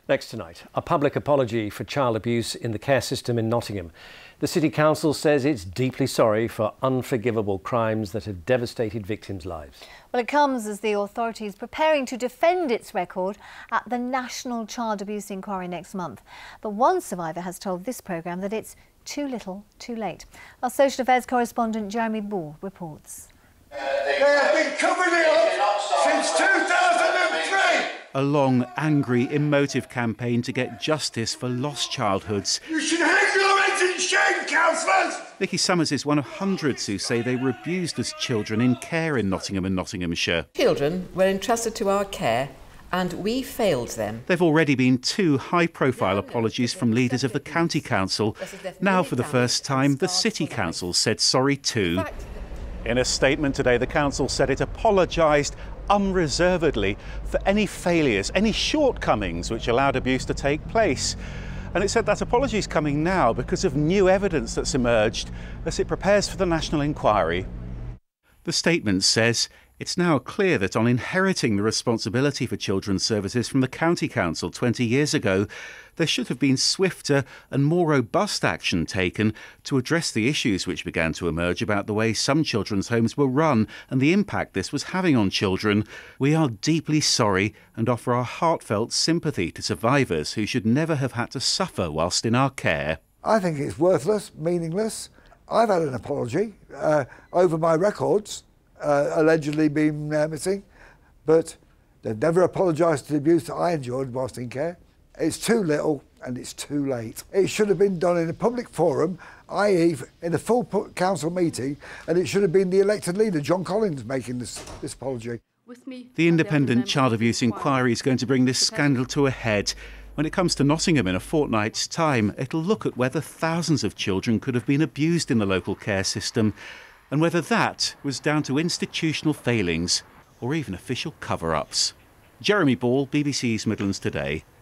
Next tonight, a public apology for child abuse in the care system in Nottingham. The City Council says it's deeply sorry for unforgivable crimes that have devastated victims' lives. Well, it comes as the authority is preparing to defend its record at the National Child Abuse Inquiry next month. But one survivor has told this programme that it's too little, too late. Our social affairs correspondent Jeremy Ball reports. They have been covering it up since 2003! A long, angry, emotive campaign to get justice for lost childhoods. You should hang your heads in shame, councillors! Nikki Summers is one of hundreds who say they were abused as children in care in Nottingham and Nottinghamshire. Children were entrusted to our care and we failed them. There have already been 2 high-profile apologies from leaders of the County Council. Now, for the first time, the City Council said sorry too. In a statement today, the council said it apologised unreservedly for any failures, any shortcomings which allowed abuse to take place. And it said that apology is coming now because of new evidence that's emerged as it prepares for the national inquiry. The statement says it's now clear that on inheriting the responsibility for children's services from the County Council 20 years ago, there should have been swifter and more robust action taken to address the issues which began to emerge about the way some children's homes were run and the impact this was having on children. We are deeply sorry and offer our heartfelt sympathy to survivors who should never have had to suffer whilst in our care. I think it's worthless, meaningless. I've had an apology over my records. Allegedly been missing, but they've never apologised for the abuse that I endured whilst in care. It's too little and it's too late. It should have been done in a public forum, i.e. in a full council meeting, and it should have been the elected leader, John Collins, making this apology. The independent child abuse inquiry is going to bring this scandal to a head. When it comes to Nottingham in a fortnight's time, it'll look at whether thousands of children could have been abused in the local care system, and whether that was down to institutional failings or even official cover-ups. Jeremy Ball, BBC's Midlands Today.